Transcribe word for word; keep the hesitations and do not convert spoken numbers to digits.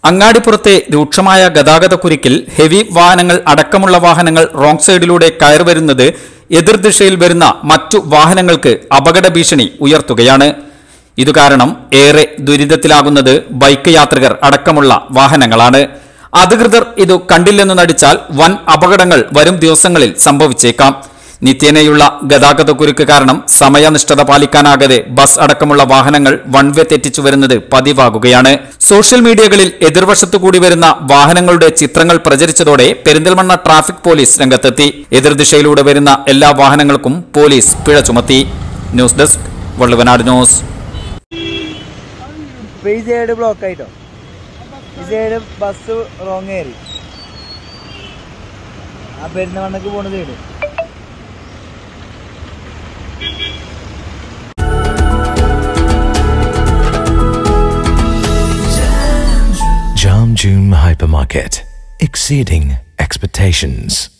അങ്ങാടിപ്പുറത്തെ രൂക്ഷമായ ഗതാഗതക്കുരുക്കിൽ ഹെവി വാഹനങ്ങൾ അടക്കമുള്ള വാഹനങ്ങൾ റോങ് സൈഡിലൂടെ കയറി വരുന്നത് എതിർദിശയിൽ വരുന്ന മറ്റു വാഹനങ്ങൾക്ക് അപകട ഭീഷണി ഉയർത്തുകയാണ്. ഇതുകാരണം ഏറെ ദുരിതത്തിലാകുന്നത് ബൈക്ക് യാത്രികർ അടക്കമുള്ള വാഹനങ്ങളാണ്. അധികൃതർ ഇത് കണ്ടില്ലെന്ന് നടിച്ചാൽ വൻ അപകടങ്ങൾ വരും ദിവസങ്ങളിൽ സംഭവിച്ചേക്കാം. നിത്യേനയുള്ള ഗതാഗതക്കുരുക്ക് കാരണം സമയനിഷ്ഠത പാലിക്കാനാകാതെ ബസ് അടക്കമുള്ള വാഹനങ്ങൾ വൺ വേ തെറ്റിച്ചു വരുന്നത് പതിവാകുകയാണ്. സോഷ്യൽ മീഡിയകളിൽ എതിർവശത്തുകൂടി വരുന്ന വാഹനങ്ങളുടെ ചിത്രങ്ങൾ പ്രചരിച്ചതോടെ പെരിന്തൽമണ്ണ ട്രാഫിക് പോലീസ് രംഗത്തെത്തി. എതിർദിശയിലൂടെ വരുന്ന എല്ലാ വാഹനങ്ങൾക്കും പോലീസ് പിഴ ചുമത്തി. News desk Valluvanad news. Bus wrong കയറി ആ പെരുന്തൽമണ്ണക്ക് പോണ side. Jam June Hypermarket, exceeding expectations.